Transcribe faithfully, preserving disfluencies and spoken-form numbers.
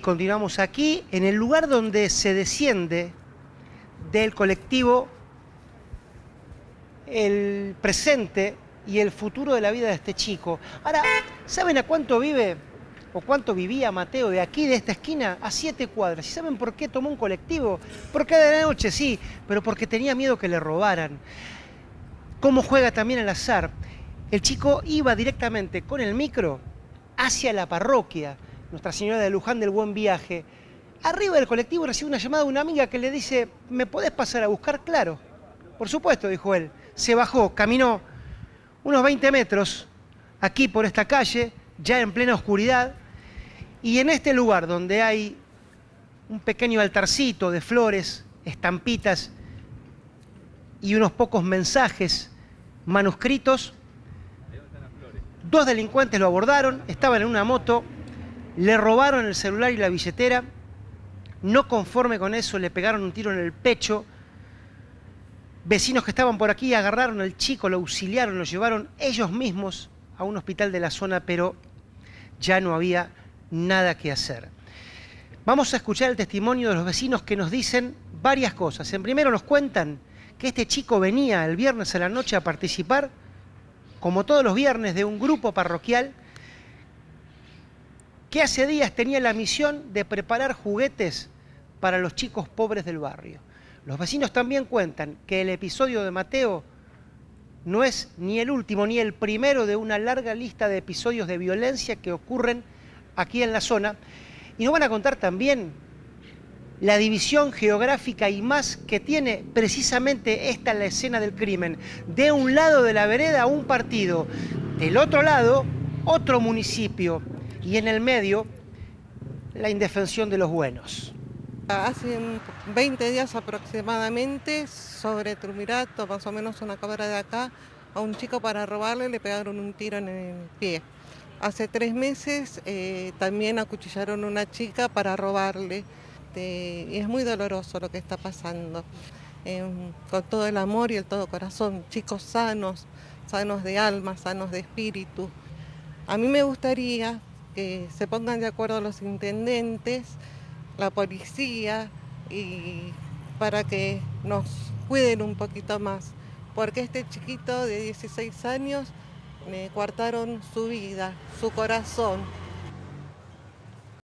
Continuamos aquí, en el lugar donde se desciende del colectivo el presente y el futuro de la vida de este chico. Ahora, ¿saben a cuánto vive o cuánto vivía Mateo de aquí, de esta esquina? A siete cuadras. ¿Y saben por qué tomó un colectivo? Porque era de noche, sí, pero porque tenía miedo que le robaran. ¿Cómo juega también el azar? El chico iba directamente con el micro hacia la parroquia Nuestra Señora de Luján del Buen Viaje. Arriba del colectivo recibe una llamada de una amiga que le dice: ¿me podés pasar a buscar? Claro, por supuesto, dijo él. Se bajó, caminó unos veinte metros aquí por esta calle, ya en plena oscuridad, y en este lugar donde hay un pequeño altarcito de flores, estampitas y unos pocos mensajes manuscritos, dos delincuentes lo abordaron, estaban en una moto, le robaron el celular y la billetera. No conforme con eso, le pegaron un tiro en el pecho. Vecinos que estaban por aquí agarraron al chico, lo auxiliaron, lo llevaron ellos mismos a un hospital de la zona, pero ya no había nada que hacer. Vamos a escuchar el testimonio de los vecinos que nos dicen varias cosas. En primero nos cuentan que este chico venía el viernes a la noche a participar, como todos los viernes, de un grupo parroquial que hace días tenía la misión de preparar juguetes para los chicos pobres del barrio. Los vecinos también cuentan que el episodio de Mateo no es ni el último ni el primero de una larga lista de episodios de violencia que ocurren aquí en la zona. Y nos van a contar también la división geográfica y más que tiene precisamente esta la escena del crimen. De un lado de la vereda un partido, del otro lado otro municipio, y en el medio la indefensión de los buenos. Hace veinte días aproximadamente, sobre Trumirato, más o menos una cuadra de acá, a un chico para robarle le pegaron un tiro en el pie. Hace tres meses eh, también acuchillaron a una chica para robarle. Eh, y es muy doloroso lo que está pasando. Eh, con todo el amor y el todo corazón, chicos sanos, sanos de alma, sanos de espíritu. A mí me gustaría que se pongan de acuerdo los intendentes, la policía, y para que nos cuiden un poquito más, porque este chiquito de dieciséis años me coartaron su vida, su corazón.